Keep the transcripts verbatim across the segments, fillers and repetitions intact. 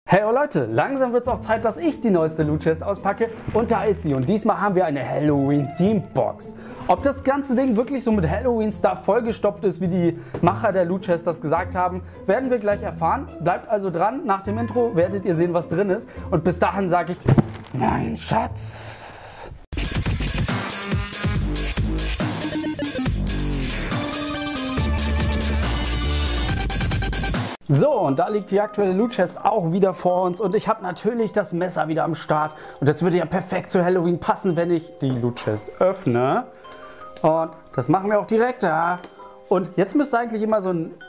Hey oh Leute, langsam wird es auch Zeit, dass ich die neueste Loot Chest auspacke und da ist sie und diesmal haben wir eine Halloween-Themed Box. Ob das ganze Ding wirklich so mit Halloween-Stuff vollgestopft ist, wie die Macher der Loot Chest das gesagt haben, werden wir gleich erfahren. Bleibt also dran, nach dem Intro werdet ihr sehen, was drin ist und bis dahin sage ich, mein Schatz. So, und da liegt die aktuelle Loot Chest auch wieder vor uns und ich habe natürlich das Messer wieder am Start und das würde ja perfekt zu Halloween passen, wenn ich die Loot Chest öffne. Und das machen wir auch direkt, ja. Und jetzt müsste eigentlich immer so ein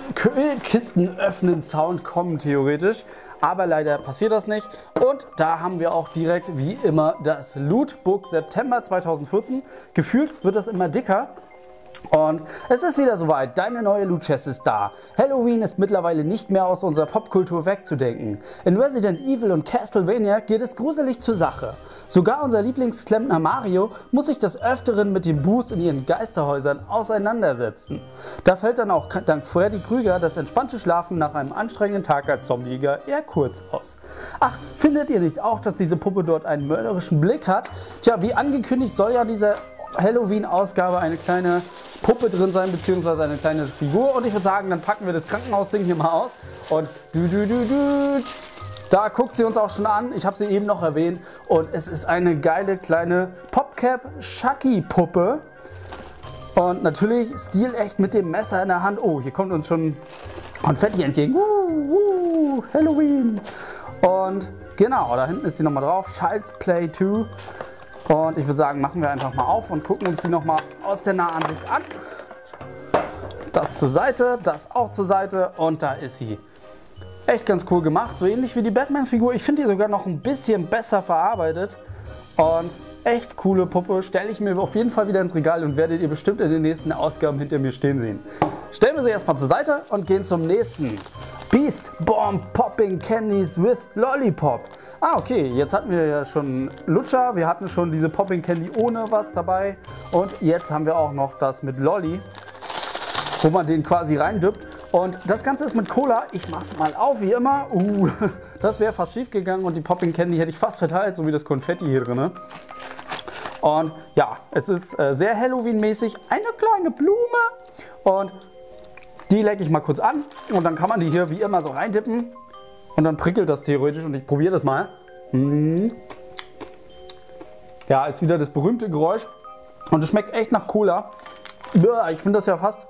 Kisten-Öffnen-Sound kommen, theoretisch. Aber leider passiert das nicht. Und da haben wir auch direkt, wie immer, das Lootbook September zweitausendvierzehn. Gefühlt wird das immer dicker. Und es ist wieder soweit, deine neue Loot Chest ist da. Halloween ist mittlerweile nicht mehr aus unserer Popkultur wegzudenken. In Resident Evil und Castlevania geht es gruselig zur Sache. Sogar unser Lieblingsklempner Mario muss sich des Öfteren mit dem Boost in ihren Geisterhäusern auseinandersetzen. Da fällt dann auch dank Freddy Krüger das entspannte Schlafen nach einem anstrengenden Tag als Zombiejäger eher kurz aus. Ach, findet ihr nicht auch, dass diese Puppe dort einen mörderischen Blick hat? Tja, wie angekündigt soll ja diese Halloween-Ausgabe eine kleine Puppe drin sein, beziehungsweise eine kleine Figur. Und ich würde sagen, dann packen wir das Krankenhausding hier mal aus. Und du, du, du, du, da guckt sie uns auch schon an. Ich habe sie eben noch erwähnt. Und es ist eine geile kleine Popcap-Chucky-Puppe. Und natürlich stilecht mit dem Messer in der Hand. Oh, hier kommt uns schon Konfetti entgegen. Uh, uh, Halloween. Und genau, da hinten ist sie nochmal drauf. Child's Play zwei. Und ich würde sagen, machen wir einfach mal auf und gucken uns die nochmal aus der Nahansicht an. Das zur Seite, das auch zur Seite und da ist sie. Echt ganz cool gemacht, so ähnlich wie die Batman-Figur. Ich finde die sogar noch ein bisschen besser verarbeitet. Und echt coole Puppe, stelle ich mir auf jeden Fall wieder ins Regal und werdet ihr bestimmt in den nächsten Ausgaben hinter mir stehen sehen. Stellen wir sie erstmal zur Seite und gehen zum nächsten. Beast Bomb Popping Candies with Lollipop. Ah, okay, jetzt hatten wir ja schon Lutscher, wir hatten schon diese Popping Candy ohne was dabei und jetzt haben wir auch noch das mit Lolli, wo man den quasi reindippt. Und das Ganze ist mit Cola. Ich mach's mal auf, wie immer. Uh, das wäre fast schief gegangen und die Popping Candy hätte ich fast verteilt, so wie das Konfetti hier drin. Und ja, es ist äh, sehr Halloween-mäßig. Eine kleine Blume und die lecke ich mal kurz an und dann kann man die hier wie immer so reindippen. Und dann prickelt das theoretisch und ich probiere das mal. Ja, ist wieder das berühmte Geräusch. Und es schmeckt echt nach Cola. Ich finde das ja fast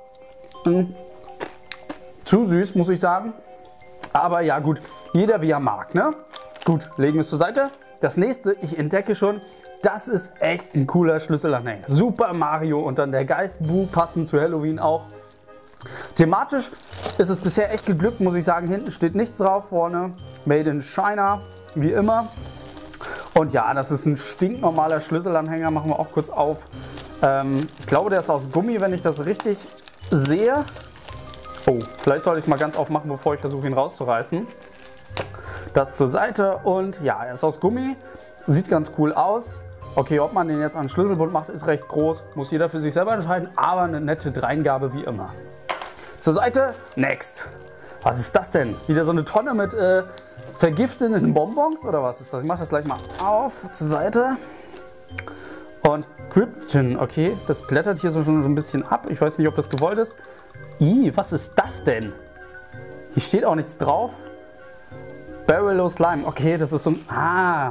zu süß, muss ich sagen. Aber ja gut, jeder wie er mag, ne? Gut, legen wir es zur Seite. Das nächste, ich entdecke schon, das ist echt ein cooler Schlüsselanhänger. Super Mario und dann der Geist-Bu, passend zu Halloween auch. Thematisch ist es bisher echt geglückt, muss ich sagen. Hinten steht nichts drauf, vorne Made in China, wie immer. Und ja, das ist ein stinknormaler Schlüsselanhänger, machen wir auch kurz auf. Ähm, ich glaube, der ist aus Gummi, wenn ich das richtig sehe. Oh, vielleicht sollte ich es mal ganz aufmachen, bevor ich versuche, ihn rauszureißen. Das zur Seite und ja, er ist aus Gummi, sieht ganz cool aus. Okay, ob man den jetzt an Schlüsselbund macht, ist recht groß, muss jeder für sich selber entscheiden, aber eine nette Dreingabe wie immer. Zur Seite, next. Was ist das denn? Wieder so eine Tonne mit äh, vergifteten Bonbons oder was ist das? Ich mache das gleich mal auf, zur Seite. Und Krypton, okay, das blättert hier so schon so ein bisschen ab. Ich weiß nicht, ob das gewollt ist. Ih, was ist das denn? Hier steht auch nichts drauf. Barrel Slime, okay, das ist so ein... Ah.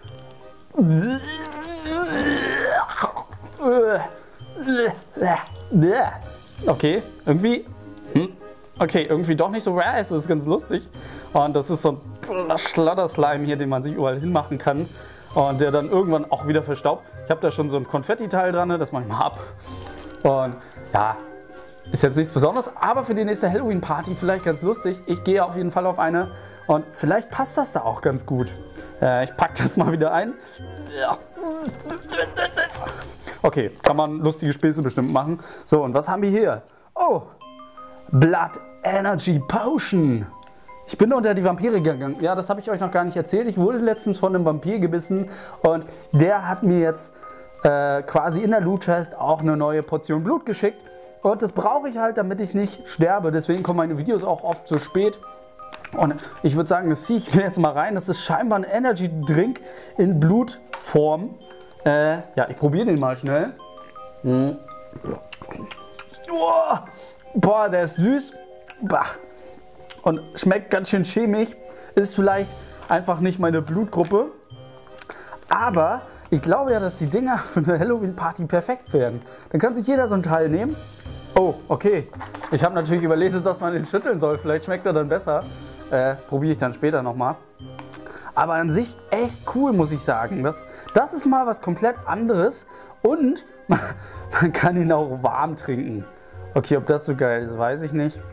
Okay, irgendwie... Okay, irgendwie doch nicht so rare, es ist ganz lustig. Und das ist so ein Schladderslime hier, den man sich überall hinmachen kann. Und der dann irgendwann auch wieder verstaubt. Ich habe da schon so ein Konfetti-Teil dran, das mache ich mal ab. Und ja, ist jetzt nichts Besonderes, aber für die nächste Halloween-Party vielleicht ganz lustig. Ich gehe auf jeden Fall auf eine und vielleicht passt das da auch ganz gut. Äh, ich packe das mal wieder ein. Okay, kann man lustige Späße bestimmt machen. So, und was haben wir hier? Oh, Blood Energy Potion. Ich bin unter die Vampire gegangen. Ja, das habe ich euch noch gar nicht erzählt. Ich wurde letztens von einem Vampir gebissen und der hat mir jetzt äh, quasi in der Loot Chest auch eine neue Portion Blut geschickt. Und das brauche ich halt, damit ich nicht sterbe. Deswegen kommen meine Videos auch oft zu spät. Und ich würde sagen, das ziehe ich mir jetzt mal rein. Das ist scheinbar ein Energy Drink in Blutform. Äh, ja, ich probiere den mal schnell. Mm. Oh, boah, der ist süß. Bah. Und schmeckt ganz schön chemisch. Ist vielleicht einfach nicht meine Blutgruppe. Aber ich glaube ja, dass die Dinger für eine Halloween-Party perfekt wären. Dann kann sich jeder so einen Teil nehmen. Oh, okay. Ich habe natürlich überlesen, dass man den schütteln soll. Vielleicht schmeckt er dann besser. Äh, probiere ich dann später nochmal. Aber an sich echt cool, muss ich sagen. Das, das ist mal was komplett anderes. Und man, man kann ihn auch warm trinken. Okay, ob das so geil ist, weiß ich nicht.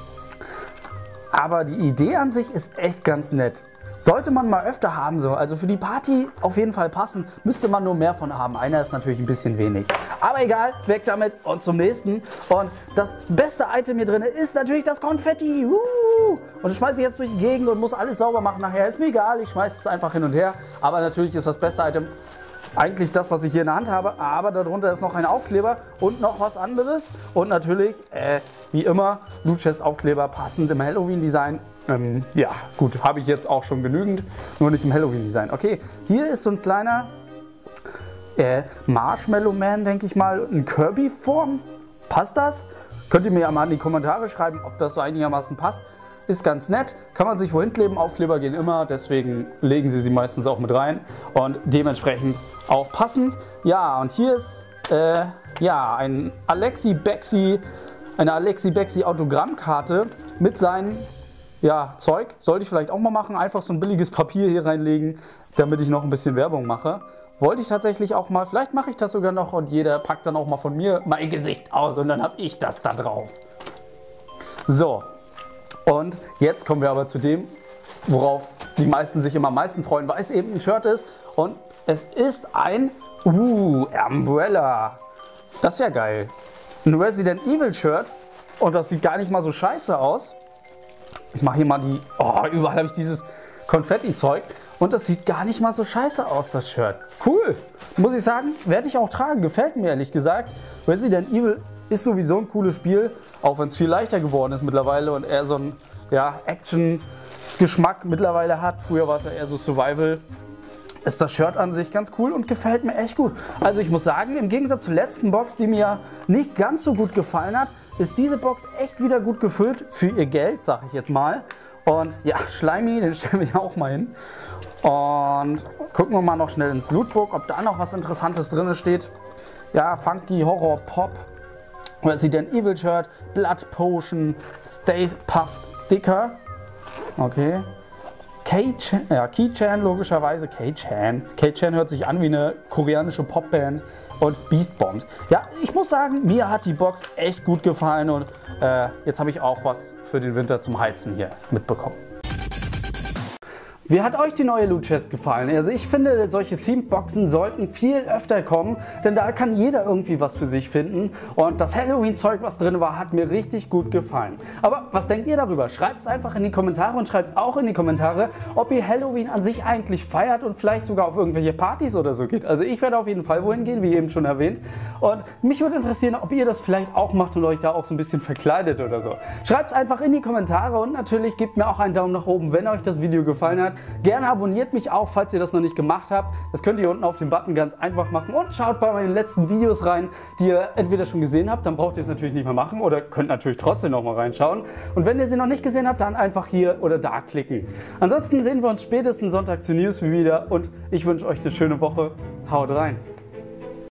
Aber die Idee an sich ist echt ganz nett. Sollte man mal öfter haben, so. Also für die Party auf jeden Fall passen, müsste man nur mehr von haben. Einer ist natürlich ein bisschen wenig. Aber egal, weg damit und zum nächsten. Und das beste Item hier drin ist natürlich das Konfetti. Uh! Und das schmeiße ich jetzt durch die Gegend und muss alles sauber machen nachher. Ist mir egal, ich schmeiße es einfach hin und her. Aber natürlich ist das beste Item eigentlich das, was ich hier in der Hand habe, aber darunter ist noch ein Aufkleber und noch was anderes. Und natürlich, äh, wie immer, Loot Chest Aufkleber passend im Halloween-Design. Ähm, ja, gut, habe ich jetzt auch schon genügend, nur nicht im Halloween-Design. Okay, hier ist so ein kleiner äh, Marshmallow Man, denke ich mal, in Kirby-Form. Passt das? Könnt ihr mir ja mal in die Kommentare schreiben, ob das so einigermaßen passt. Ist ganz nett, kann man sich wohin kleben, Aufkleber gehen immer, deswegen legen sie sie meistens auch mit rein und dementsprechend auch passend. Ja, und hier ist äh, ja, ein Alexi Bexi, eine Alexi Bexi Autogrammkarte mit seinem ja, Zeug. Sollte ich vielleicht auch mal machen, einfach so ein billiges Papier hier reinlegen, damit ich noch ein bisschen Werbung mache. Wollte ich tatsächlich auch mal, vielleicht mache ich das sogar noch und jeder packt dann auch mal von mir mein Gesicht aus und dann habe ich das da drauf. So. Und jetzt kommen wir aber zu dem, worauf die meisten sich immer am meisten freuen, weil es eben ein Shirt ist. Und es ist ein uh, Umbrella. Das ist ja geil. Ein Resident Evil Shirt. Und das sieht gar nicht mal so scheiße aus. Ich mache hier mal die... Oh, überall habe ich dieses Konfetti-Zeug. Und das sieht gar nicht mal so scheiße aus, das Shirt. Cool. Muss ich sagen, werde ich auch tragen. Gefällt mir ehrlich gesagt. Resident Evil ist sowieso ein cooles Spiel, auch wenn es viel leichter geworden ist mittlerweile und eher so einen ja, Action-Geschmack mittlerweile hat. Früher war es ja eher so Survival. Ist das Shirt an sich ganz cool und gefällt mir echt gut. Also ich muss sagen, im Gegensatz zur letzten Box, die mir nicht ganz so gut gefallen hat, ist diese Box echt wieder gut gefüllt für ihr Geld, sag ich jetzt mal. Und ja, Schleimi, den stellen wir ja auch mal hin. Und gucken wir mal noch schnell ins Lootbook, ob da noch was Interessantes drin steht. Ja, Funky Horror Pop. Resident Evil Shirt, Blood Potion, Stay Puft Sticker, okay, K-Chan, ja, Key-Chan logischerweise, K-Chan, K-Chan hört sich an wie eine koreanische Popband und Beast Bombs. Ja, ich muss sagen, mir hat die Box echt gut gefallen und äh, jetzt habe ich auch was für den Winter zum Heizen hier mitbekommen. Wie hat euch die neue Loot Chest gefallen? Also ich finde, solche Themed Boxen sollten viel öfter kommen, denn da kann jeder irgendwie was für sich finden. Und das Halloween-Zeug, was drin war, hat mir richtig gut gefallen. Aber was denkt ihr darüber? Schreibt es einfach in die Kommentare und schreibt auch in die Kommentare, ob ihr Halloween an sich eigentlich feiert und vielleicht sogar auf irgendwelche Partys oder so geht. Also ich werde auf jeden Fall wohin gehen, wie eben schon erwähnt. Und mich würde interessieren, ob ihr das vielleicht auch macht und euch da auch so ein bisschen verkleidet oder so. Schreibt es einfach in die Kommentare und natürlich gebt mir auch einen Daumen nach oben, wenn euch das Video gefallen hat. Gerne abonniert mich auch, falls ihr das noch nicht gemacht habt. Das könnt ihr unten auf dem Button ganz einfach machen und schaut bei meinen letzten Videos rein, die ihr entweder schon gesehen habt, dann braucht ihr es natürlich nicht mehr machen oder könnt natürlich trotzdem noch mal reinschauen. Und wenn ihr sie noch nicht gesehen habt, dann einfach hier oder da klicken. Ansonsten sehen wir uns spätestens Sonntag zu News wieder und ich wünsche euch eine schöne Woche. Haut rein!